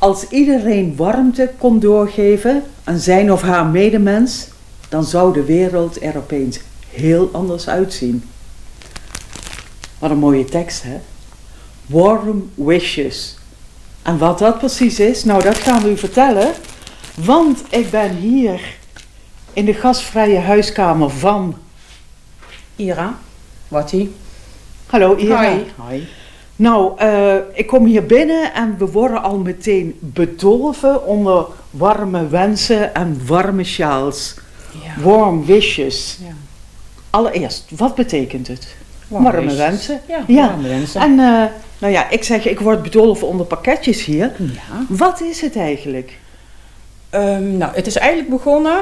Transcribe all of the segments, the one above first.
Als iedereen warmte kon doorgeven aan zijn of haar medemens, dan zou de wereld er opeens heel anders uitzien. Wat een mooie tekst, hè? Warm wishes. En wat dat precies is, nou dat gaan we u vertellen. Want ik ben hier in de gastvrije huiskamer van Ira, Wattie. Hallo Ira. Hi. Nou, ik kom hier binnen en we worden al meteen bedolven onder warme wensen en warme sjaals. Ja. Warm wishes. Ja. Allereerst, wat betekent het? Warme wensen. Ja, warme wensen. En nou ja, ik zeg, ik word bedolven onder pakketjes hier. Ja. Wat is het eigenlijk? Nou, het is eigenlijk begonnen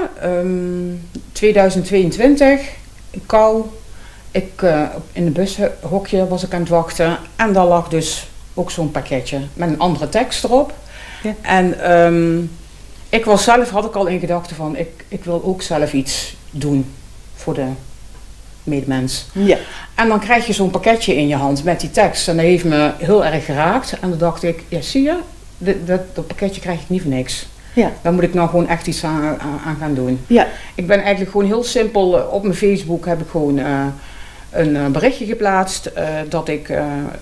2022, kou. In de bushokje was ik aan het wachten en daar lag dus ook zo'n pakketje met een andere tekst erop. Ja. En ik was zelf, had ik al in gedachten van, ik wil ook zelf iets doen voor de medemens. Ja. En dan krijg je zo'n pakketje in je hand met die tekst en dat heeft me heel erg geraakt. En dan dacht ik, ja zie je, dat pakketje krijg ik niet voor niks. Ja. Daar moet ik nou gewoon echt iets aan gaan doen. Ja. Ik ben eigenlijk gewoon heel simpel, op mijn Facebook heb ik gewoon een berichtje geplaatst dat ik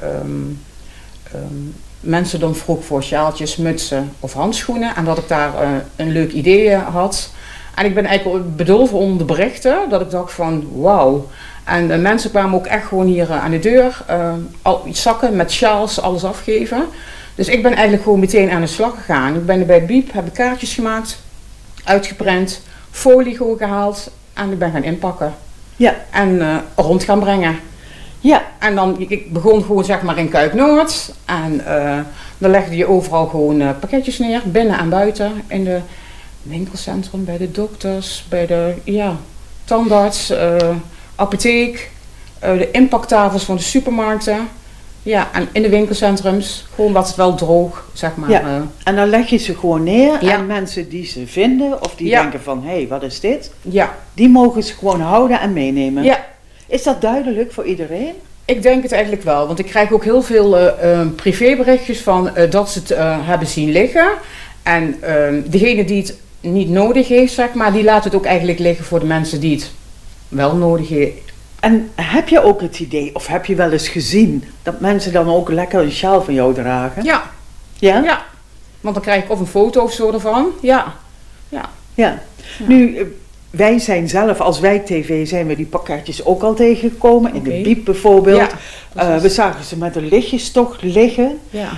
mensen dan vroeg voor sjaaltjes, mutsen of handschoenen. En dat ik daar een leuk idee had. En ik ben eigenlijk bedolven onder de berichten, dat ik dacht van wauw. En de mensen kwamen ook echt gewoon hier aan de deur, al iets zakken met sjaals, alles afgeven. Dus ik ben eigenlijk gewoon meteen aan de slag gegaan. Ik ben bij Biep, heb ik kaartjes gemaakt, uitgeprint, folie gewoon gehaald en ik ben gaan inpakken. Ja. En rond gaan brengen. Ja. En dan, ik begon gewoon zeg maar in Kuik-Noord. En dan legde je overal gewoon pakketjes neer, binnen en buiten. In de winkelcentrum, bij de dokters, bij de tandarts, apotheek, de inpaktafels van de supermarkten. Ja, en in de winkelcentrums, gewoon wat het wel droog, zeg maar. Ja. En dan leg je ze gewoon neer Ja. en mensen die ze vinden of die denken van, hé, wat is dit? Ja. Die mogen ze gewoon houden en meenemen. Ja. Is dat duidelijk voor iedereen? Ik denk het eigenlijk wel, want ik krijg ook heel veel privéberichtjes van dat ze het hebben zien liggen. En degene die het niet nodig heeft, zeg maar, die laat het ook eigenlijk liggen voor de mensen die het wel nodig hebben. En heb je ook het idee, of heb je wel eens gezien, dat mensen dan ook lekker een sjaal van jou dragen? Ja. Ja? Ja. Want dan krijg ik of een foto of zo ervan. Ja. Ja. Ja. Nu, wij zijn zelf, als Wijk-TV, zijn we die pakketjes ook al tegengekomen. In de Biep bijvoorbeeld. Ja, we zagen ze met een lichtjestocht liggen. Ja.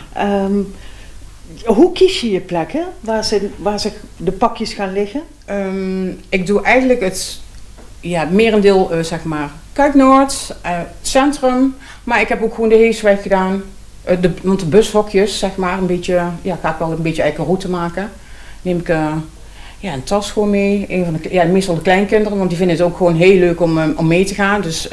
Hoe kies je je plekken waar ze de pakjes gaan liggen? Ik doe eigenlijk het merendeel, zeg maar, Kuik-Noord, het centrum. Maar ik heb ook gewoon de Heesweg gedaan. Want de bushokjes, zeg maar, een beetje, ga ik wel een beetje eigen route maken. Neem ik een tas gewoon mee. Meestal de kleinkinderen, want die vinden het ook gewoon heel leuk om mee te gaan. Dus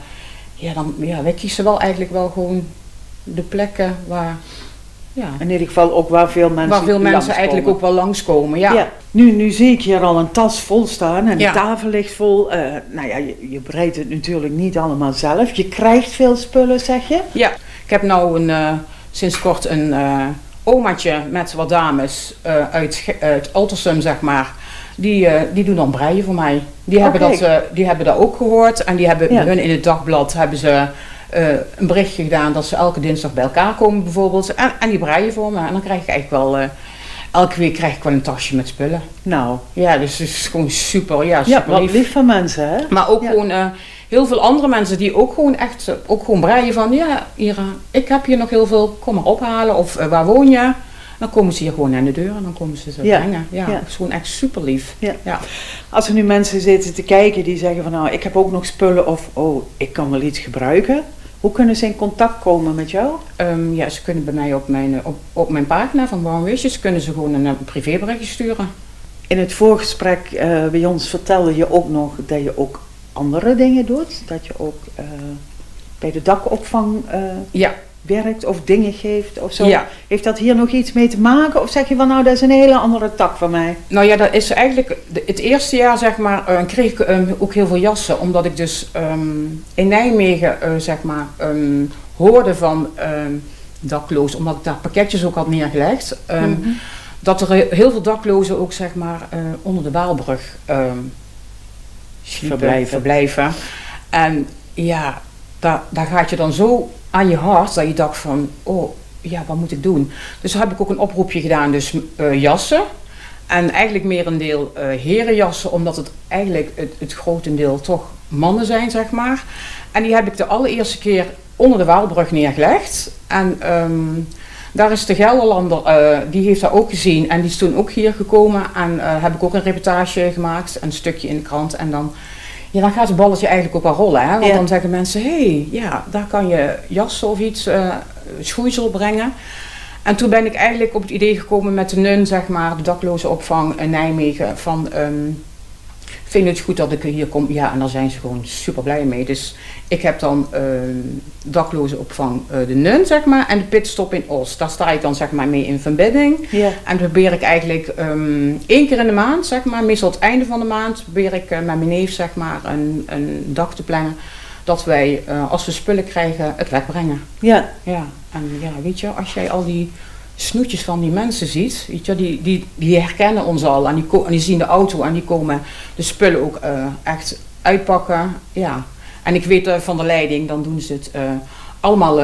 wij kiezen wel eigenlijk wel gewoon de plekken waar... Ja. In ieder geval ook waar veel mensen eigenlijk ook wel langskomen. Ja. Ja. Nu zie ik hier al een tas vol staan en de Ja. tafel ligt vol. Je breidt het natuurlijk niet allemaal zelf. Je krijgt veel spullen, zeg je? Ja, ik heb nou sinds kort een omaatje met wat dames uit Altersum, zeg maar. Die doen dan breien voor mij. Die hebben dat ook gehoord en die hebben hun in het dagblad hebben ze... een berichtje gedaan dat ze elke dinsdag bij elkaar komen bijvoorbeeld. En die breien voor me. En dan krijg ik eigenlijk wel... elke week krijg ik wel een tasje met spullen. Nou. Ja, dus het is gewoon super. Ja, super wat lief van mensen, hè? Maar ook gewoon heel veel andere mensen die ook gewoon echt... ook gewoon breien van... Ja, Ira, ik heb hier nog heel veel. Kom maar ophalen. Of waar woon je? Dan komen ze hier gewoon aan de deur en dan komen ze brengen. Ja, dat is gewoon echt super lief. Ja. Ja. Als er nu mensen zitten te kijken die zeggen van... nou, ik heb ook nog spullen of... oh, ik kan wel iets gebruiken. Hoe kunnen ze in contact komen met jou? Ze kunnen bij mij op mijn pagina van Warm Wishes kunnen ze gewoon een privéberichtje sturen. In het voorgesprek bij ons vertelde je ook nog dat je ook andere dingen doet. Dat je ook bij de dakopvang werkt of dingen geeft of zo. Ja. Heeft dat hier nog iets mee te maken? Of zeg je van nou, dat is een hele andere tak van mij? Nou ja, dat is eigenlijk het eerste jaar zeg maar kreeg ik ook heel veel jassen. Omdat ik dus in Nijmegen zeg maar hoorde van daklozen, omdat ik daar pakketjes ook had neergelegd. Dat er heel veel daklozen ook zeg maar onder de Waalbrug verblijven. En ja, daar gaat je dan zo aan je hart dat je dacht van, oh ja, wat moet ik doen? Dus heb ik ook een oproepje gedaan, dus jassen. En eigenlijk merendeel herenjassen, omdat het eigenlijk het grotendeel toch mannen zijn, zeg maar. En die heb ik de allereerste keer onder de Waalbrug neergelegd. En daar is de Gelderlander, die heeft dat ook gezien en die is toen ook hier gekomen. En heb ik ook een reportage gemaakt, een stukje in de krant. En dan gaat het balletje eigenlijk ook wel rollen. Hè? Want dan zeggen mensen, hé, ja, daar kan je jassen of iets, schoeisel brengen. En toen ben ik eigenlijk op het idee gekomen met de NUN, zeg maar, de daklozenopvang in Nijmegen. Van, vind je het goed dat ik hier kom? Ja, en daar zijn ze gewoon super blij mee. Dus ik heb dan daklozenopvang de NUN, zeg maar, en de pitstop in Os. Daar sta ik dan, zeg maar, mee in verbinding. Ja. En dan probeer ik eigenlijk 1 keer in de maand, zeg maar, meestal het einde van de maand, probeer ik met mijn neef, zeg maar, een dag te plannen. Dat wij, als we spullen krijgen, het wegbrengen. Ja. Ja. En ja, weet je, als jij al die snoetjes van die mensen ziet, weet je, die herkennen ons al en die zien de auto en die komen de spullen ook echt uitpakken. Ja. En ik weet van de leiding, dan doen ze het allemaal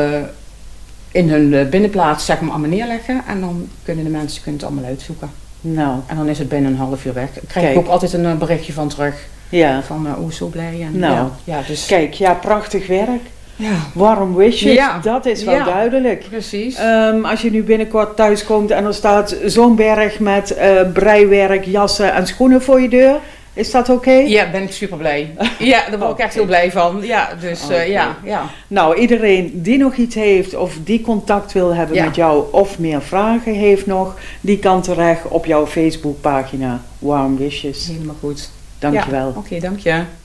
in hun binnenplaats, zeg maar, allemaal neerleggen en dan kunnen de mensen het allemaal uitzoeken. Nou. En dan is het binnen een half uur weg. Dan krijg ik ook altijd een berichtje van terug. Ja. Van, zo blij. En, nou, dus kijk, ja, prachtig werk. Ja. Warm wishes, dat is wel duidelijk. Precies. Als je nu binnenkort thuis komt en er staat zo'n berg met breiwerk, jassen en schoenen voor je deur, is dat oké? Ja, ben ik super blij. Ja, daar word ik echt heel blij van. Ja, dus ja. Nou, iedereen die nog iets heeft of die contact wil hebben met jou of meer vragen heeft nog, die kan terecht op jouw Facebookpagina Warm Wishes. Helemaal goed. Dankjewel. Oké, dank je.